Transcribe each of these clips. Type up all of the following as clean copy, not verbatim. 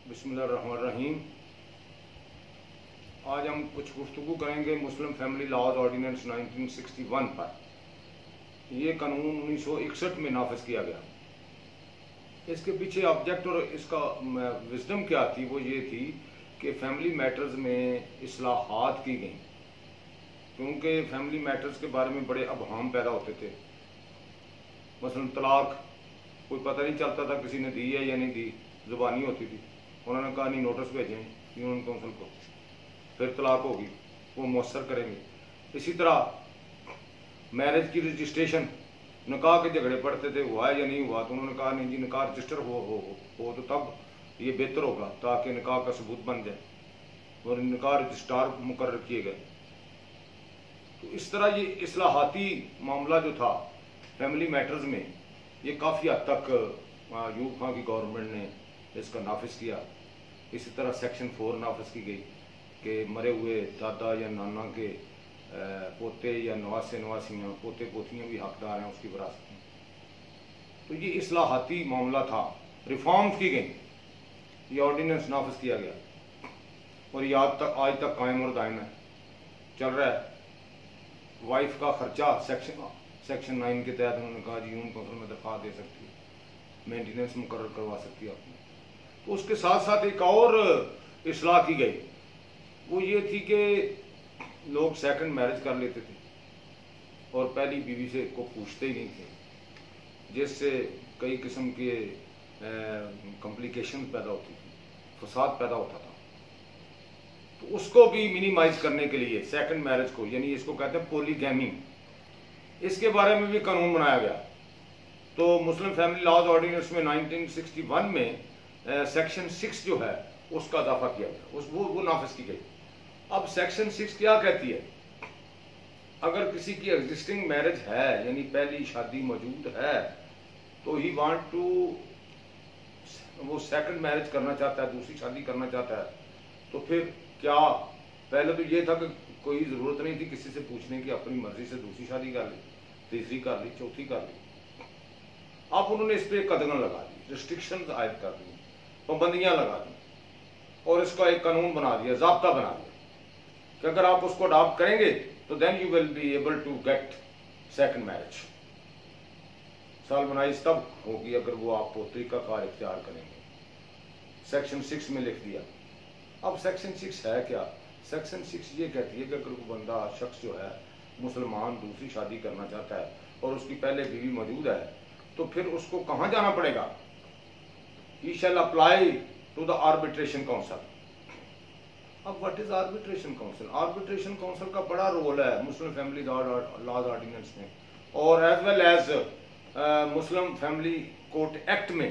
बिस्मिल्लाहिर्रहमानिर्रहीम। आज हम कुछ गुफ्तगू करेंगे मुस्लिम फैमिली लॉज ऑर्डिनेंस 1961 पर। ये कानून 1961 में नाफिज किया गया। इसके पीछे ऑब्जेक्ट और इसका विजडम क्या थी, वो ये थी कि फैमिली मैटर्स में इस्लाहात की गई, क्योंकि फैमिली मैटर्स के बारे में बड़े अबहाम पैदा होते थे। मसलन तलाक कोई पता नहीं चलता था किसी ने दी है या नहीं दी, जुबानी होती थी। उन्होंने कहा नहीं, नोटिस भेजें यूनियन काउंसिल को, फिर तलाक होगी, वो मुअस्सर करेंगे। इसी तरह मैरिज की रजिस्ट्रेशन, निकाह के झगड़े पड़ते थे, हुआ है या नहीं हुआ, तो उन्होंने कहा नहीं जी, निकाह रजिस्टर हो तो तब ये बेहतर होगा ताकि निकाह का सबूत बन जाए, और निकाह रजिस्ट्रार मुकर्रर किए गए। तो इस तरह ये इस्लाहाती मामला जो था फैमिली मैटर्स में, ये काफ़ी हद तक यूब खां की गवर्नमेंट ने इसका नाफिज किया। इसी तरह सेक्शन 4 नाफिज की गई कि मरे हुए दादा या नाना के पोते या नवासे नवासियाँ, पोते पोतियाँ भी हकदार हैं उसकी विरासत में। तो ये इस्लाहाती मामला था, रिफॉर्म्स की गई, ये ऑर्डिनेंस नाफिज किया गया और ये आज तक कायम और दायम है, चल रहा है। वाइफ का खर्चा सेक्शन 9 के तहत उन्होंने कहा जी यूनियन काउंसिल में दरख्वास्त दे सकती है, मेंटेनेंस मुकर्रर करवा सकती है आपने। तो उसके साथ साथ एक और इस्लाह की गई, वो ये थी कि लोग सेकंड मैरिज कर लेते थे और पहली बीवी से को पूछते ही नहीं थे, जिससे कई किस्म के कॉम्प्लिकेशन पैदा होती थी, फसाद पैदा होता था। तो उसको भी मिनिमाइज करने के लिए सेकंड मैरिज को, यानी इसको कहते हैं पॉलीगैमी, इसके बारे में भी कानून बनाया गया। तो मुस्लिम फैमिली लॉज ऑर्डिनेंस में 1961 में सेक्शन 6 जो है उसका इजाफा किया गया, वो नाफिज की गई। अब सेक्शन 6 क्या कहती है, अगर किसी की एग्जिस्टिंग मैरिज है, यानी पहली शादी मौजूद है, तो ही वांट टू, वो सेकंड मैरिज करना चाहता है, दूसरी शादी करना चाहता है, तो फिर क्या, पहले तो ये था कि कोई जरूरत नहीं थी किसी से पूछने की, अपनी मर्जी से दूसरी शादी कर ली, तीसरी कर ली, चौथी कर ली। अब उन्होंने इस पर कदगन लगा दी, रिस्ट्रिक्शन आयद कर दी, पाबंदियां लगा दी और इसका एक कानून बना दिया, ज़ाब्ता बना दिया कि अगर आप उसको अडॉप्ट करेंगे तो then you will be able to get second marriage. Solemnise तब होगी अगर वो आप पोत्री का कार इख्तियार करेंगे। सेक्शन 6 में लिख दिया। अब सेक्शन 6 है क्या? सेक्शन 6 ये कहती है कि अगर कोई बंदा, शख्स जो है मुसलमान, दूसरी शादी करना चाहता है और उसकी पहले बीवी मौजूद है, तो फिर उसको कहाँ जाना पड़ेगा? He shall apply to the arbitration council. अब what is arbitration council? Arbitration council का बड़ा रोल है मुस्लिम फैमिली लॉज ऑर्डिनेंस में और as well as Muslim family court act में।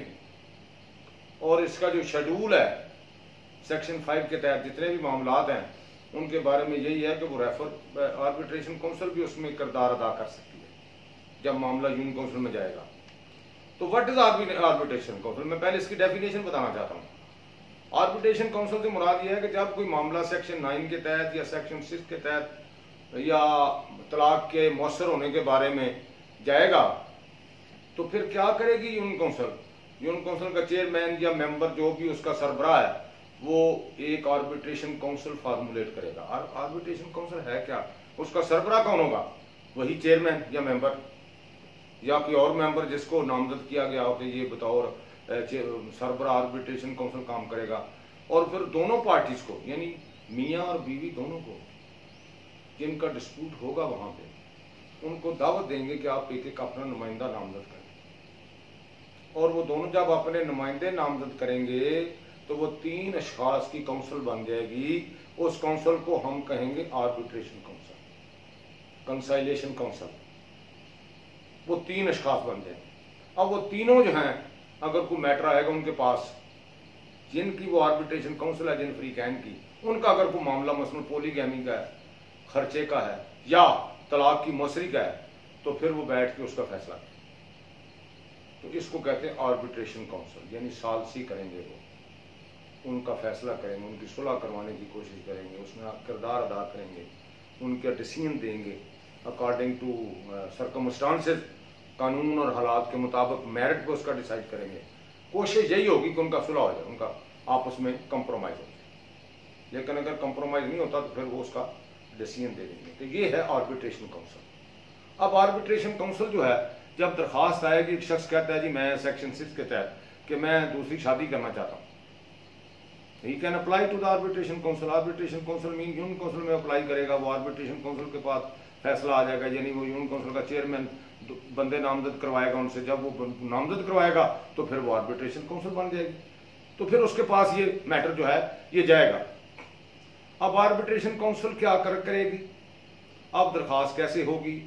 और इसका जो शेड्यूल है सेक्शन 5 के तहत जितने भी मामलात हैं उनके बारे में यही है कि वो रेफर, आर्बिट्रेशन काउंसिल भी उसमें किरदार अदा कर सकती है जब मामला यूनियन काउंसिल में जाएगा। तो व्हाट इज आर्बिट्रेशन काउंसिल? मैं पहले इसकी डेफिनेशन बताना चाहता हूँ। आर्बिट्रेशन काउंसिल से मुराद यह है कि जब कोई मामला सेक्शन 9 के तहत या सेक्शन 6 के तहत या तलाक के मौसर होने के बारे में जाएगा, तो फिर क्या करेगी यूनियन काउंसिल? यूनियन काउंसिल का चेयरमैन या मेंबर जो भी उसका सरबराह है, वो एक आर्बिट्रेशन काउंसिल फार्मूलेट करेगा। आर्बिट्रेशन काउंसिल है क्या? उसका सरबराह कौन होगा? वही चेयरमैन या मेंबर या कोई और मेंबर जिसको नामजद किया गया हो कि ये बताओ सरबराह आर्बिट्रेशन काउंसिल काम करेगा। और फिर दोनों पार्टीज को, यानी मियाँ और बीवी दोनों को, जिनका डिस्प्यूट होगा वहां पे, उनको दावत देंगे कि आप एक एक अपना नुमाइंदा नामजद करें। और वो दोनों जब अपने नुमाइंदे नामजद करेंगे तो वो 3 अशखास की काउंसिल बन जाएगी। उस काउंसिल को हम कहेंगे आर्बिट्रेशन काउंसिल, कंसाइलेशन काउंसिल। वो 3 अशखास बन जाए। अब वो तीनों जो हैं, अगर कोई मैटर आएगा उनके पास, जिनकी वो आर्बिट्रेशन काउंसिल है, जिन फ्रीकैन की, उनका अगर कोई मामला मसलन पॉलीगैमी का है, खर्चे का है या तलाक की मौसरी का है, तो फिर वो बैठ के उसका फैसला करें। तो इसको कहते हैं आर्बिट्रेशन काउंसिल, यानी सालसी करेंगे, वो उनका फैसला करेंगे, उनकी सुलह करवाने की कोशिश करेंगे, उसमें किरदार अदा करेंगे, उनका डिसीजन देंगे अकॉर्डिंग टू सर्कमस्टांसेस, कानून और हालात के मुताबिक मेरिट को उसका डिसाइड करेंगे। कोशिश यही होगी कि उनका सुलह हो जाए, उनका आपस में कंप्रोमाइज हो जाए। लेकिन अगर कंप्रोमाइज नहीं होता तो फिर वो उसका डिसीजन दे देंगे। तो ये है आर्बिट्रेशन काउंसिल। अब आर्बिट्रेशन काउंसिल जो है, जब दरखास्त आएगी, एक शख्स कहता है जी मैं सेक्शन 6 के तहत कि मैं दूसरी शादी करना चाहता हूँ, he can apply to the arbitration council. Arbitration council mean union council में अप्लाई करेगा, वो आर्बिट्रेशन काउंसिल के पास फैसला आ जाएगा, यानी वो यूनियन काउंसिल का चेयरमैन बंदे नामजद करवाएगा उनसे। जब वो नामजद करवाएगा तो फिर वो आर्बिट्रेशन काउंसिल बन जाएगी, तो फिर उसके पास ये मैटर जो है ये जाएगा। अब आर्बिट्रेशन काउंसिल क्या करेगी, अब दरखास्त कैसे होगी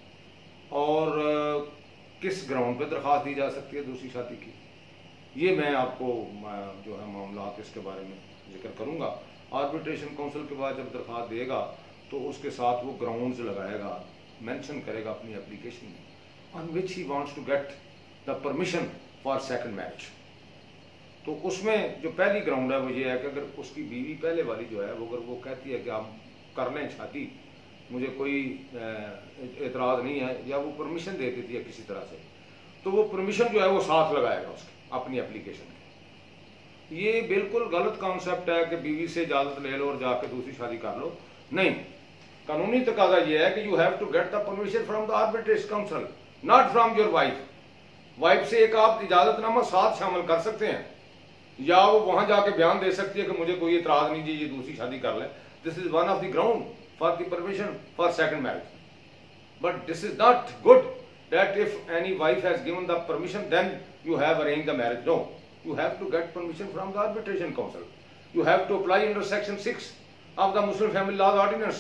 और किस ग्राउंड पे दरखास्त दी जा सकती है दूसरी शादी की, ये मैं आपको जो है मामला इसके बारे में जिक्र करूंगा। आर्बिट्रेशन काउंसिल के बाद जब दरखास्त देगा तो उसके साथ वो ग्राउंड्स लगाएगा, मेंशन करेगा अपनी एप्लीकेशन में, on which he wants to get the permission for second marriage. तो उसमें जो पहली ग्राउंड है वो ये है कि अगर उसकी बीवी पहले वाली जो है वो अगर वो कहती है कि आप कर लें शादी, मुझे कोई एतराज़ नहीं है, या वो परमिशन दे देती है किसी तरह से, तो वो परमिशन जो है वो साथ लगाएगा उसके अपनी एप्लीकेशन के। ये बिल्कुल गलत कॉन्सेप्ट है कि बीवी से इजाजत ले लो और जाके दूसरी शादी कर लो। नहीं, कानूनी तकाजा ये है कि you have to get the permission from the arbitration council, not from your wife. Wife से एक आप इजाजतनामा साथ शामिल कर सकते हैं, या वो वहां जाके बयान दे सकती है कि मुझे कोई इतराज नहीं जी, ये दूसरी शादी कर ले। This is one of the ground for the permission for second marriage, but this is not good that if any wife has given the permission then you have arranged the marriage. No, you have to get permission from the arbitration council. You have to apply under section 6 of the Muslim Family Laws Ordinance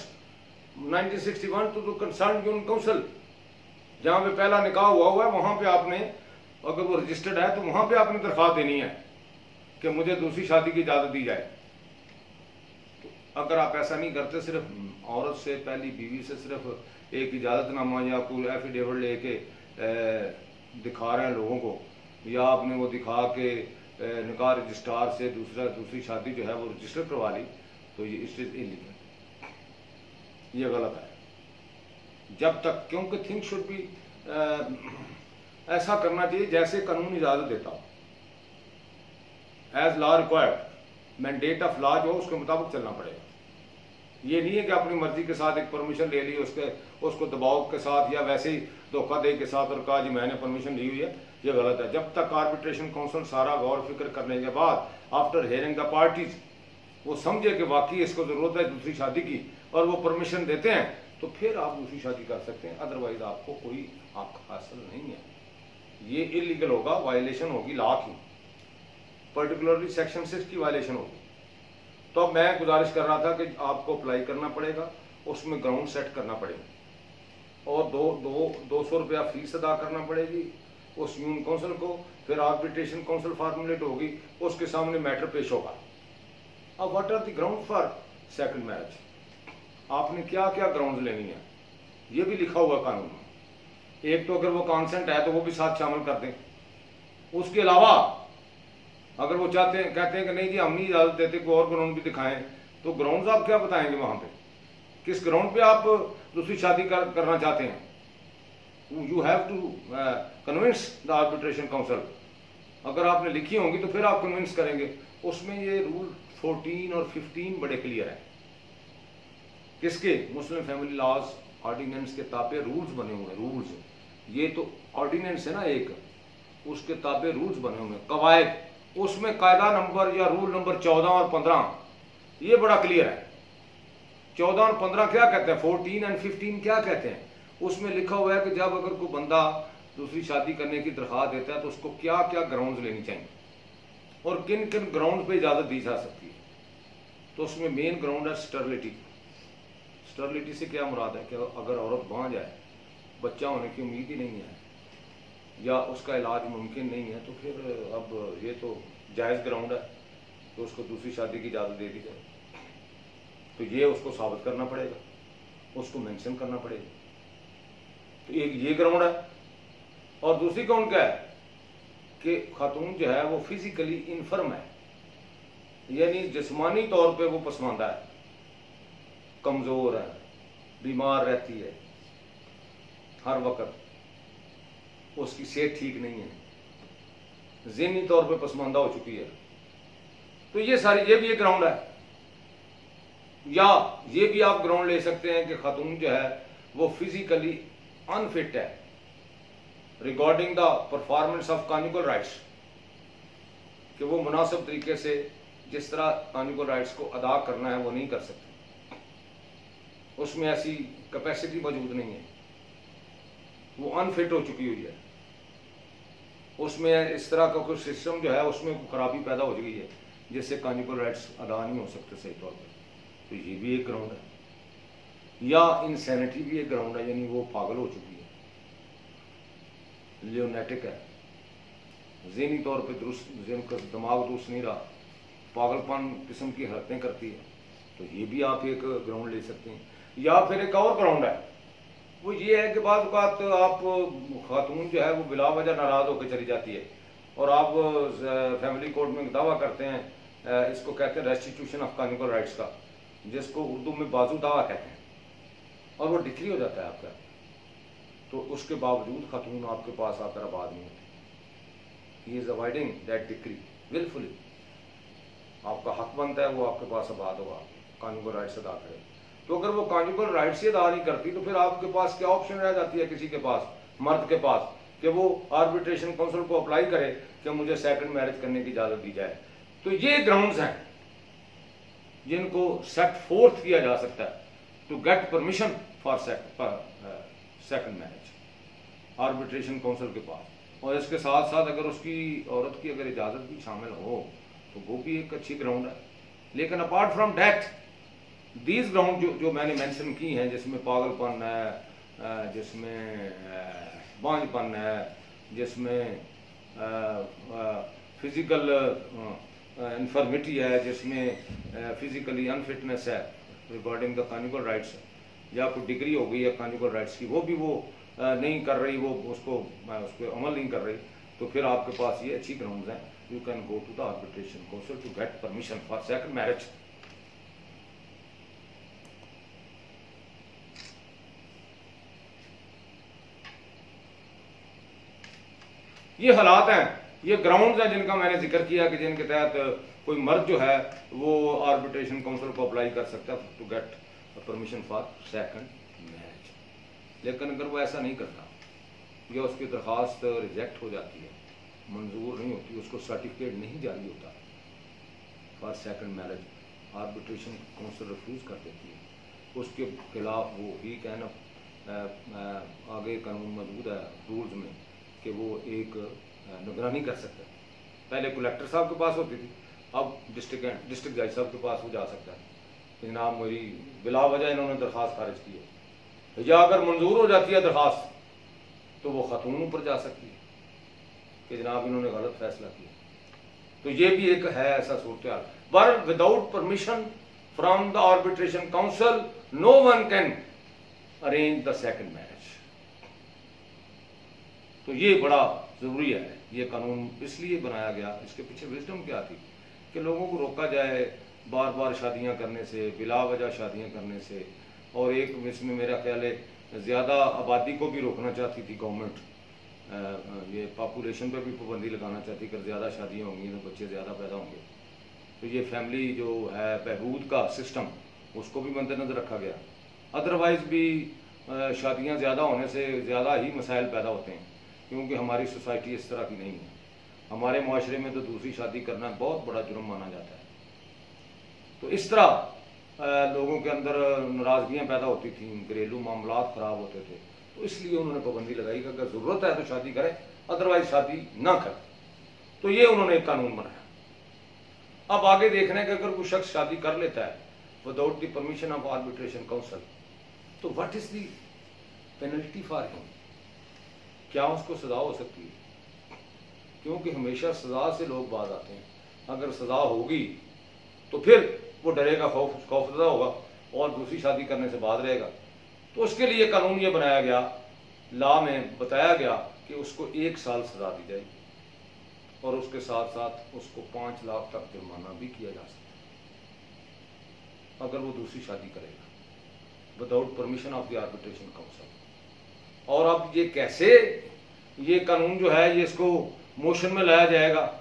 1961 to the concerned union council. जहां पे पहला निकाह हुआ है वहां पे आपने, अगर वो रजिस्टर्ड है तो वहां पे आपने दरखास्त देनी है कि मुझे दूसरी शादी की इजाजत दी जाए। तो अगर आप ऐसा नहीं करते, सिर्फ औरत से, पहली बीवी से सिर्फ एक इजाजतनामा या कोई एफिडेविट लेके दिखा रहे हैं लोगों को, या आपने वो दिखा के निकाह रजिस्ट्रार से दूसरी शादी जो है वो रजिस्टर करवा ली, तो ये इट इज इलीगल, ये गलत है। जब तक, क्योंकि थिंग शुड बी ऐसा करना चाहिए जैसे कानून इजाजत देता हो, as law required, mandate of law जो उसके मुताबिक चलना पड़ेगा। ये नहीं है कि अपनी मर्जी के साथ एक परमिशन ले ली, उसको दबाव के साथ या वैसे ही धोखा दे के साथ और कहा जी मैंने परमिशन ली हुई है, ये गलत है। जब तक आर्बिट्रेशन काउंसिल सारा गौर फिक्र करने के बाद, आफ्टर हियरिंग द पार्टीज, वो समझे कि वाकई इसको जरूरत है दूसरी शादी की और वो परमिशन देते हैं, तो फिर आप दूसरी शादी कर सकते हैं। अदरवाइज आपको कोई हक हासिल नहीं है। ये इलीगल होगा, वायलेशन होगी लॉ की, पर्टिकुलरली सेक्शन 6 की वायलेशन होगी। तो अब मैं गुजारिश कर रहा था कि आपको अप्लाई करना पड़ेगा, उसमें ग्राउंड सेट करना पड़ेगा और 200 रुपया फीस अदा करना पड़ेगी उस यूनियन काउंसिल को। फिर आर्बिट्रेशन काउंसिल फॉर्मुलेट होगी, उसके सामने मैटर पेश होगा। अब what are the ground for second marriage, आपने क्या क्या ग्राउंड लेनी है ये भी लिखा हुआ कानून में। एक तो अगर वो कॉन्सेंट है तो वो भी साथ शामिल कर दें। उसके अलावा अगर वो चाहते हैं, कहते हैं कि नहीं जी हम नहीं इजाजत देते, कोई और ग्राउंड भी दिखाएं, तो ग्राउंड्स आप क्या बताएंगे वहां पे, किस ग्राउंड पे आप दूसरी शादी करना चाहते हैं। You have to convince the arbitration council. अगर आपने लिखी होंगी तो फिर आप कन्विंस करेंगे। उसमें ये रूल 14 और 15 बड़े क्लियर है। किसके, मुस्लिम फैमिली लॉज ऑर्डिनेंस के ताबे रूल्स बने हुए हैं। रूल्स, ये तो ऑर्डिनेंस है ना एक, उसके ताबे रूल्स बने हुए हैं, कवायद। उसमें कायदा नंबर या रूल नंबर 14 और 15 ये बड़ा क्लियर है। 14 और 15 क्या कहते हैं, 14 एंड 15 क्या कहते हैं। उसमें लिखा हुआ है कि जब अगर कोई बंदा दूसरी शादी करने की दरखास्त देता है तो उसको क्या क्या ग्राउंड्स लेनी चाहिए और किन किन ग्राउंड पे इजाजत दी जा सकती है। तो उसमें मेन ग्राउंड है स्टरलिटी। स्टरलिटी से क्या मुराद है कि अगर औरत बांझ जाए, बच्चा होने की उम्मीद ही नहीं है या उसका इलाज मुमकिन नहीं है, तो फिर अब ये तो जायज़ ग्राउंड है तो उसको दूसरी शादी की इजाज़त दे दी जाए। तो ये उसको साबित करना पड़ेगा, उसको मेंशन करना पड़ेगा। तो एक ये ग्राउंड है। और दूसरी ग्राउंड क्या है कि खातून जो है वो फिजिकली इनफर्म है, यानी जिस्मानी तौर पे वो पसमानदा है, कमज़ोर है, बीमार रहती है, हर वक्त उसकी सेहत ठीक नहीं है, ज़हनी तौर पे पसमानदा हो चुकी है, तो ये भी एक ग्राउंड है। या ये भी आप ग्राउंड ले सकते हैं कि खातून जो है वो फिजिकली अनफिट है regarding the performance of conjugal rights, कि वो मुनासिब तरीके से जिस तरह कॉन्जुगल राइट्स को अदा करना है वो नहीं कर सकती, उसमें ऐसी कैपेसिटी मौजूद नहीं है, वो अनफिट हो चुकी हुई है, उसमें इस तरह का कोई सिस्टम जो है उसमें खराबी पैदा हो गई है जिससे कॉन्जुगल राइट्स अदा नहीं हो सकते सही तौर पर। तो ये भी एक ग्राउंड है। या इंसैनिटी भी एक ग्राउंड है, यानी वो पागल हो चुकी है, लियोनेटिक है, ज़हनी तौर पे दुरुस्त, जिनका दिमाग दुरुस्त नहीं रहा, पागलपन किस्म की हरकतें करती है। तो ये भी आप एक ग्राउंड ले सकते हैं। या फिर एक और ग्राउंड है, वो ये है कि बाद बात आप खातून जो है वो बिला वजह नाराज होकर चली जाती है और आप फैमिली कोर्ट में दावा करते हैं, इसको कहते हैं रेस्टिट्यूशन ऑफ कॉन्जुगल राइट्स का, जिसको उर्दू में बाजू दावा कहते हैं, और वो डिक्री हो जाता है आपका। तो उसके बावजूद खातून आपके पास आकर आबाद नहीं होती, he is avoiding that decree wilfully. आपका हक बनता है वो आपके पास आबाद होगा, कॉन्जुगल राइट्स अदा करे। तो अगर वो कॉन्जुगल राइट्स ही अदा नहीं करती तो फिर आपके पास क्या ऑप्शन रह जाती है किसी के पास, मर्द के पास, कि वो आर्बिट्रेशन काउंसिल को अप्लाई करे कि मुझे सेकंड मैरिज करने की इजाजत दी जाए। तो ये ग्राउंड्स हैं जिनको सेट फोर्थ किया जा सकता है to get permission for second marriage arbitration council के पास। और इसके साथ साथ अगर उसकी औरत की अगर इजाजत भी शामिल हो तो वो भी एक अच्छी ग्राउंड है। लेकिन apart from that these ground जो मैंने मेंशन की हैं, जिसमें पागलपन है, जिसमें बांझपन है, जिसमें फिजिकल इन्फर्मिटी है, जिसमें फिजिकली अनफिटनेस है रिगार्डिंग द कॉन्जुगल राइट्स, या कोई डिग्री हो गई है कॉन्जुगल राइट्स की, वो भी वो नहीं कर रही, वो उस पर अमल नहीं कर रही, तो फिर आपके पास ये अच्छी ग्राउंड्स हैं। You can go to the arbitration council to get permission for second marriage. ये हालात हैं, ये ग्राउंड्स हैं जिनका मैंने जिक्र किया कि जिनके तहत कोई मर्द जो है वो आर्बिट्रेशन काउंसिल को अप्लाई कर सकता है to get permission for second marriage. लेकिन अगर वो ऐसा नहीं करता या उसकी दरख्वास्त रिजेक्ट हो जाती है, मंजूर नहीं होती, उसको सर्टिफिकेट नहीं जारी होता for second marriage, arbitration council refuse कर देती है, उसके खिलाफ वो ही कहना आगे कानून मौजूद है रूल्स में कि वो एक निगरानी कर सकता है। पहले कलेक्टर साहब के पास होती थी, अब डिस्ट्रिक्ट जज साहब के पास वो जा सकता है कि जनाब मेरी बिला वजह इन्होंने दरख्वास्त खारिज की है, या अगर मंजूर हो जाती है दरख्वास्त तो वो खातून ऊपर जा सकती है कि जनाब इन्होंने गलत फैसला किया। तो ये भी एक है ऐसा सूरत, but without permission from the arbitration council no one can arrange the second marriage. तो ये बड़ा जरूरी है, ये कानून इसलिए बनाया गया, इसके पीछे विजडम क्या थी कि लोगों को रोका जाए बार बार शादियां करने से, बिला वजह शादियां करने से। और एक इसमें मेरा ख्याल है ज़्यादा आबादी को भी रोकना चाहती थी गवर्नमेंट, ये पॉपुलेशन पर भी पाबंदी लगाना चाहती कि ज़्यादा शादियाँ होंगी तो बच्चे ज़्यादा पैदा होंगे। तो ये फैमिली जो है बहबूद का सिस्टम उसको भी मद्देनजर रखा गया। अदरवाइज़ भी शादियाँ ज़्यादा होने से ज़्यादा ही मसाइल पैदा होते हैं, क्योंकि हमारी सोसाइटी इस तरह की नहीं है। हमारे माशरे में तो दूसरी शादी करना बहुत बड़ा जुर्म माना जाता है। तो इस तरह लोगों के अंदर नाराज़गियाँ पैदा होती थी, घरेलू मामलात ख़राब होते थे। तो इसलिए उन्होंने पाबंदी लगाई कि अगर ज़रूरत है तो शादी करें, अदरवाइज शादी ना करें। तो ये उन्होंने एक कानून बनाया। अब आगे देखना है कि अगर कोई शख्स शादी कर लेता है without the permission of arbitration council, तो what is the penalty for him, क्या उसको सजा हो सकती है? क्योंकि हमेशा सजा से लोग बाज आते हैं। अगर सजा होगी तो फिर वो डरेगा, खौफजदा होगा और दूसरी शादी करने से बाज रहेगा। तो उसके लिए कानून ये बनाया गया, लॉ में बताया गया कि उसको 1 साल सजा दी जाएगी और उसके साथ साथ उसको 5 लाख तक जुर्माना भी किया जा सकता है अगर वो दूसरी शादी करेगा without permission of the arbitration council. और अब ये कैसे, ये कानून जो है ये इसको मोशन में लाया जाएगा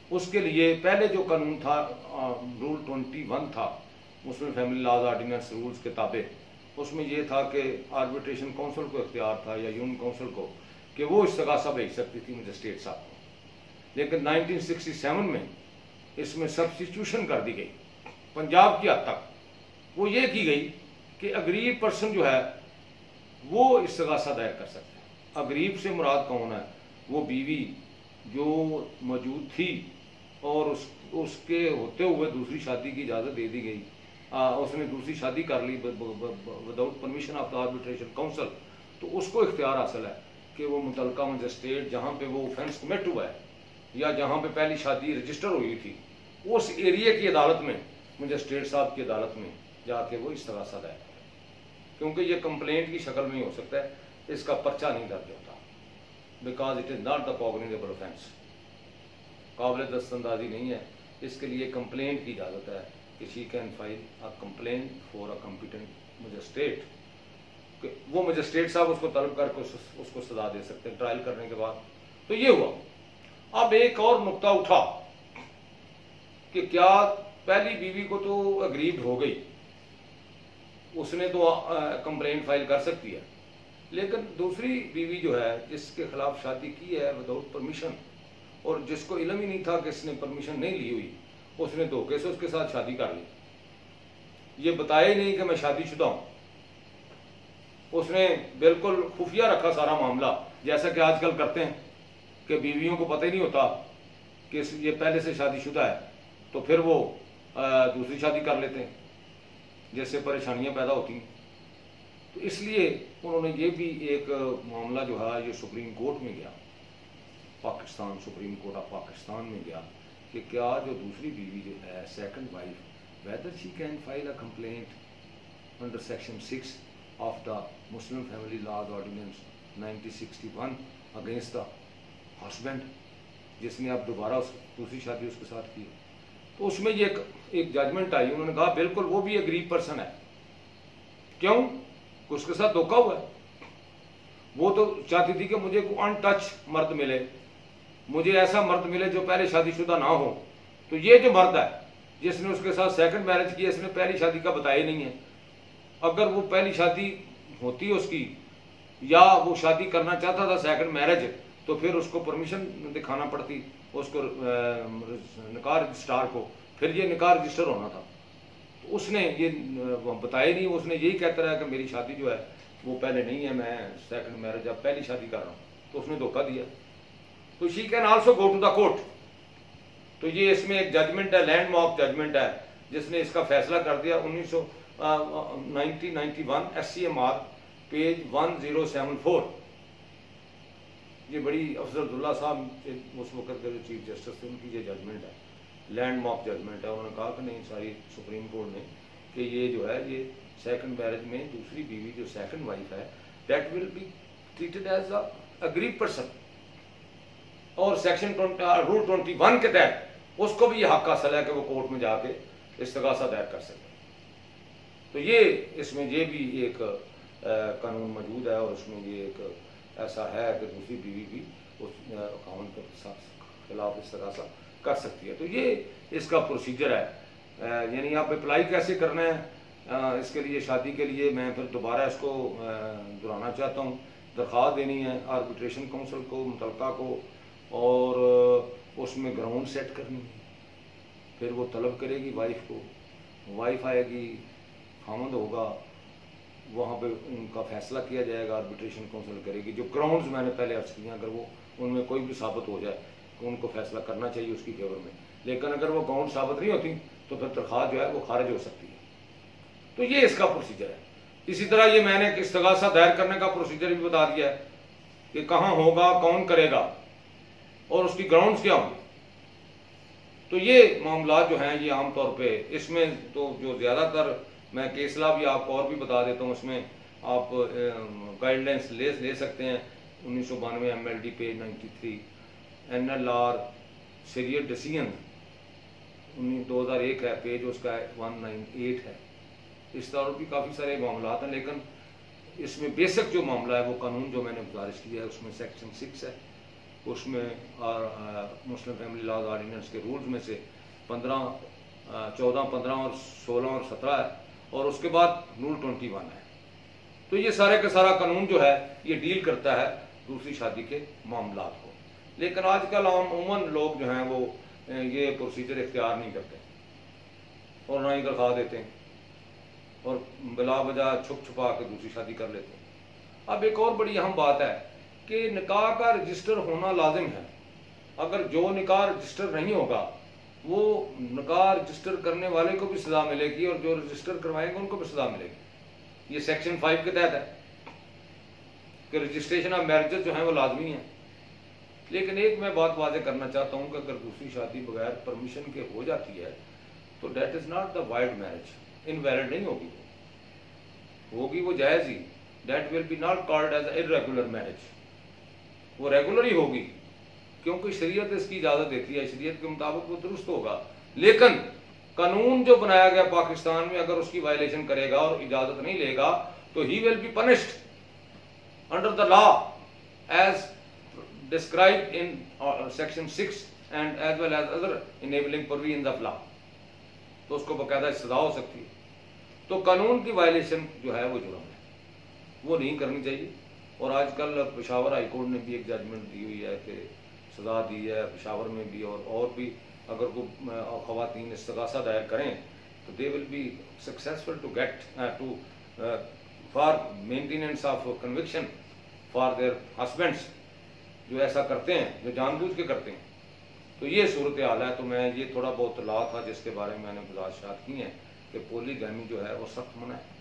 उसके लिए पहले जो कानून था रूल 21 था Muslim family laws ordinance rules के ताबे, उसमें यह था कि आर्बिट्रेशन काउंसिल को इख्तियार था या यूनियन काउंसिल को कि वो इस्तगासा भेज सकती थी मजिस्ट्रेट साहब को। लेकिन 1967 में इसमें सब्स्टिट्यूशन कर दी गई पंजाब की हद तक। वो ये की गई कि अगरीब पर्सन जो है वो इस्तगासा दायर कर सकते हैं। अगरीब से मुराद कौन है? वो बीवी जो मौजूद थी और उसके होते हुए दूसरी शादी की इजाज़त दे दी गई, उसने दूसरी शादी कर ली without permission of the arbitration council, तो उसको इख्तियार हासिल है कि वो मुतलका मजिस्ट्रेट जहाँ पे वो ऑफेंस कमिट हुआ है या जहाँ पे पहली शादी रजिस्टर हुई थी उस एरिया की अदालत में, मजिस्ट्रेट साहब की अदालत में जाके वो इस्तगासा दायर करें। क्योंकि ये कंप्लेंट की शक्ल में ही हो सकता है, इसका पर्चा नहीं दर्ज होता, because it is not the cognizable offence, काबिल दस्तंदाजी नहीं है। इसके लिए कंप्लेंट की इजाज़त है कि she can file a complaint for a competent magistrate, वो मजिस्ट्रेट साहब उसको तलब करके उसको सजा दे सकते हैं ट्रायल करने के बाद। तो ये हुआ। अब एक और नुक्ता उठा कि क्या पहली बीवी को तो अग्रीड हो गई, उसने तो कंप्लेंट फाइल कर सकती है, लेकिन दूसरी बीवी जो है जिसके खिलाफ शादी की है विदाउट परमिशन और जिसको इल्म ही नहीं था कि इसने परमिशन नहीं ली हुई, उसने धोखे से उसके साथ शादी कर ली, ये बताया ही नहीं कि मैं शादीशुदा हूं, उसने बिल्कुल खुफिया रखा सारा मामला, जैसा कि आजकल करते हैं कि बीवियों को पता ही नहीं होता कि ये पहले से शादीशुदा है, तो फिर वो दूसरी शादी कर लेते हैं जिससे परेशानियां पैदा होती हैं। तो इसलिए उन्होंने ये भी एक मामला जो है ये सुप्रीम कोर्ट में गया, Pakistan supreme court of Pakistan में गया कि क्या जो दूसरी बीवी जो है second wife whether she can file a complaint under section 6 of the Muslim family laws ordinance 1961 against the husband जिसने अब दोबारा दूसरी शादी उसके साथ की। तो उसमें ये एक जजमेंट आई, उन्होंने कहा बिल्कुल वो भी अग्रीब पर्सन है। क्यों? उसके साथ धोखा हुआ है। वो तो चाहती थी कि मुझे को अनटच मर्द मिले, मुझे ऐसा मर्द मिले जो पहले शादीशुदा ना हो। तो ये जो मर्द है जिसने उसके साथ सेकंड मैरिज की, इसने पहली शादी का बताया नहीं है। अगर वो पहली शादी होती उसकी या वो शादी करना चाहता था सेकंड मैरिज, तो फिर उसको परमिशन दिखाना पड़ती उसको निकाह रजिस्ट्रार को, फिर ये निकाह रजिस्टर होना था। तो उसने ये बताया नहीं, उसने यही कहता रहा कि मेरी शादी जो है वो पहले नहीं है, मैं सेकंड मैरिज अब पहली शादी कर रहा हूँ, तो उसने धोखा दिया। तो she can also go to the court. तो ये इसमें एक जजमेंट है, लैंडमार्क जजमेंट है, जिसने इसका फैसला कर दिया 1991 SCMR पेज 1074। ये बड़ी अफजलुल्लाह साहब उस वक्त के जो चीफ जस्टिस थे उनकी ये जजमेंट है, लैंडमार्क जजमेंट है। उन्होंने कहा कि नहीं सारी सुप्रीम कोर्ट ने कि ये जो है ये सेकंड मैरिज में दूसरी बीवी जो सेकंड वाइफ है that will be treated as a agreed person, और सेक्शन रूल 21 के तहत उसको भी ये हक हासिल है कि वो कोर्ट में जाके इस्तगासा दायर कर सके। तो ये इसमें ये भी एक कानून मौजूद है और उसमें ये एक ऐसा है कि दूसरी बीवी भी उस कानून के खिलाफ इस्तगासा कर सकती है। तो ये इसका प्रोसीजर है। यानी आप अप्लाई कैसे करना है इसके लिए, शादी के लिए मैं फिर दोबारा इसको दोहराना चाहता हूँ। दरख्वास्त देनी है आर्बिट्रेशन काउंसिल को, मुतलका को, और उसमें ग्राउंड सेट करनी है। फिर वो तलब करेगी वाइफ को, वाइफ आएगी, खामद होगा, वहाँ पे उनका फैसला किया जाएगा, आर्बिट्रेशन काउंसिल करेगी। जो ग्राउंड्स मैंने पहले अर्ज किया, अगर वो उनमें कोई भी साबित हो जाए तो उनको फैसला करना चाहिए उसकी फेवर में, लेकिन अगर वो ग्राउंड साबित नहीं होती तो फिर दरख्वास्त जो है वो खारिज हो सकती है। तो ये इसका प्रोसीजर है। इसी तरह ये मैंने इस्तगासा दायर करने का प्रोसीजर भी बता दिया है कि कहाँ होगा, कौन करेगा और उसकी ग्राउंड्स क्या होंगे। तो ये मामला जो हैं ये आमतौर पे इसमें तो जो ज़्यादातर मैं केसला भी आपको और भी बता देता हूँ, उसमें आप गाइडलाइंस ले सकते हैं। 1992 MLD page 93, NLR serious decision 2001 है, पेज उसका 198 है। इस तरह भी काफ़ी सारे मामला हैं, लेकिन इसमें बेसिक जो मामला है वो कानून जो मैंने गुजारिश किया है उसमें सेक्शन 6 है उसमें मुस्लिम फैमिली लॉज ऑर्डिनेंस के रूल्स में से 14, 15 और 16 और 17 है, और उसके बाद रूल 21 है। तो ये सारे का सारा कानून जो है ये डील करता है दूसरी शादी के मामलात को। लेकिन आजकल अमूमन लोग जो हैं वो ये प्रोसीजर इख्तियार नहीं करते और ना ही दरखा देते हैं और बिला वजह छुप छुपा के दूसरी शादी कर लेते हैं। अब एक और बड़ी अहम बात है कि निकाह का रजिस्टर होना लाजिम है। अगर जो निकाह रजिस्टर नहीं होगा वो निकाह रजिस्टर करने वाले को भी सजा मिलेगी और जो रजिस्टर करवाएंगे उनको भी सजा मिलेगी। ये सेक्शन 5 के तहत है कि रजिस्ट्रेशन ऑफ मैरिजेस जो है वो लाजमी है। लेकिन एक मैं बात वाज़ेह करना चाहता हूँ कि अगर दूसरी शादी बगैर परमिशन के हो जाती है तो that is not the void marriage, invalid नहीं होगी, होगी वो जायज़ ही। That will be not called as irregular marriage, वो रेगुलर ही होगी क्योंकि शरीयत इसकी इजाज़त देती है, शरीयत के मुताबिक वो दुरुस्त होगा। लेकिन कानून जो बनाया गया पाकिस्तान में अगर उसकी वायलेशन करेगा और इजाज़त नहीं लेगा तो he will be punished under the law as described in section 6 and as well as other enabling provisions of law। तो उसको बकायदा सजा हो सकती है। तो कानून की वायलेशन जो है वो जुर्म है, वो नहीं करनी चाहिए। और आजकल पेशावर हाई कोर्ट ने भी एक जजमेंट दी हुई है कि सजा दी है पेशावर में भी, और भी अगर कोई ख़वातीन इस्तग़ासा दायर करें तो they will be successful to get to for maintenance of conviction for their husbands जो ऐसा करते हैं, जो जानबूझ के करते हैं। तो ये सूरत हाल है। तो मैं ये थोड़ा बहुत ला था जिसके बारे में मैंने गुजारिशात की हैं कि पोलीगैमी जो है वो सख्त मना है।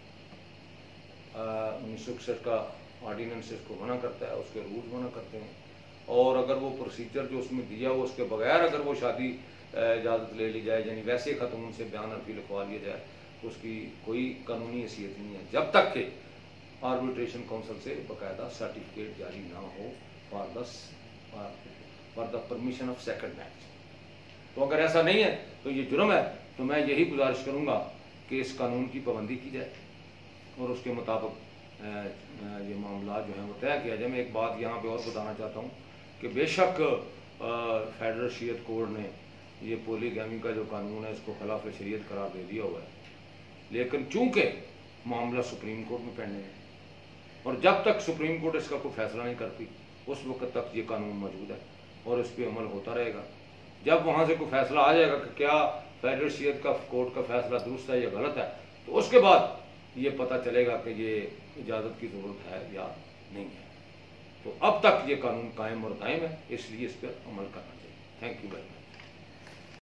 1961 का ऑर्डिनेंस इसको मना करता है, उसके रूल्स मना करते हैं। और अगर वो प्रोसीजर जो उसमें दिया वो उसके बगैर अगर वो शादी इजाज़त ले ली जाए, यानी वैसे ख़तून से बयान अर्फी लिखवा लिया जाए तो उसकी कोई कानूनी हैसियत नहीं है जब तक कि आर्बिट्रेशन काउंसिल से बाकायदा सर्टिफिकेट जारी ना हो for the permission of second marriage. तो अगर ऐसा नहीं है तो ये जुर्म है। तो मैं यही गुजारिश करूँगा कि इस कानून की पाबंदी की जाए और उसके मुताबिक ये मामला जो है वो तय किया जाए। मैं एक बात यहाँ पे और बताना चाहता हूँ कि बेशक फेडरल शरीयत कोर्ट ने ये पोलीगैमी का जो कानून है इसको खिलाफ शरीयत करार दे दिया हुआ है, लेकिन चूंकि मामला सुप्रीम कोर्ट में पेंडिंग है और जब तक सुप्रीम कोर्ट इसका कोई फैसला नहीं करती उस वक्त तक ये कानून मौजूद है और इस पर अमल होता रहेगा। जब वहाँ से कोई फैसला आ जाएगा कि क्या फेडरल शरीयत का कोर्ट का फैसला दुरुस्त है या गलत है, तो उसके बाद ये पता चलेगा कि ये इजाज़त की ज़रूरत है या नहीं है। तो अब तक ये कानून कायम और दायम है, इसलिए इस पर अमल करना चाहिए। Thank you very much.